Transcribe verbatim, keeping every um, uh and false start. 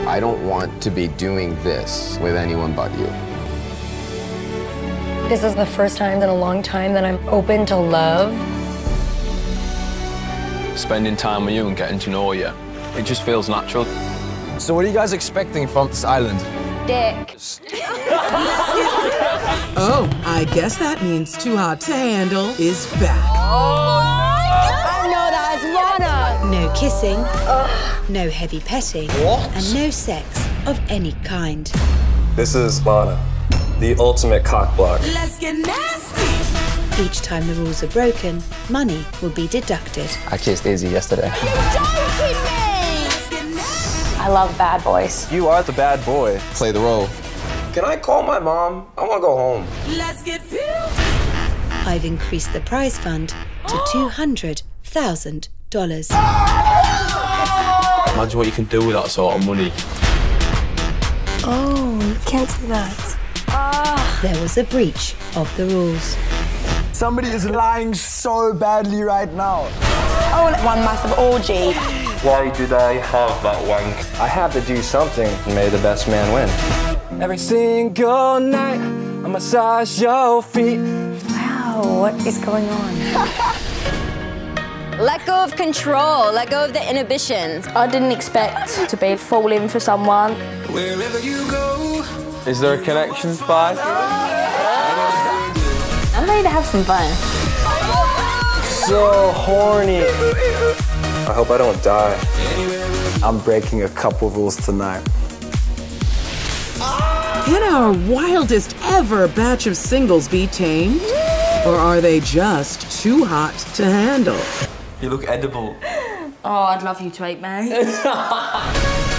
I don't want to be doing this with anyone but you. This is the first time in a long time that I'm open to love. Spending time with you and getting to know you, it just feels natural. So what are you guys expecting from this island? Dick. Oh, I guess that means Too Hot to Handle is back. I know that's Lana. No kissing, Ugh. no heavy petting, What? and no sex of any kind. This is Lana, the ultimate cock block. Let's get nasty! Each time the rules are broken, money will be deducted. I kissed Izzy yesterday. I love bad boys. You are the bad boy. Play the role. Can I call my mom? I want to go home. Let's get filled! I've increased the prize fund to two hundred thousand dollars. Imagine what you can do with that sort of money. Oh, you can't do that. Ah. There was a breach of the rules. Somebody is lying so badly right now. Oh, one massive orgy. Why did I have that wank? I had to do something. May the best man win. Every single night, I massage your feet. Wow, what is going on? Let go of control, let go of the inhibitions. I didn't expect to be falling for someone. Wherever you go. Is there a connection, Spy? I'm ready to have some fun. So horny. I hope I don't die. I'm breaking a couple rules tonight. Can our wildest ever batch of singles be tamed? Or are they just too hot to handle? You look edible. Oh, I'd love you to eat me.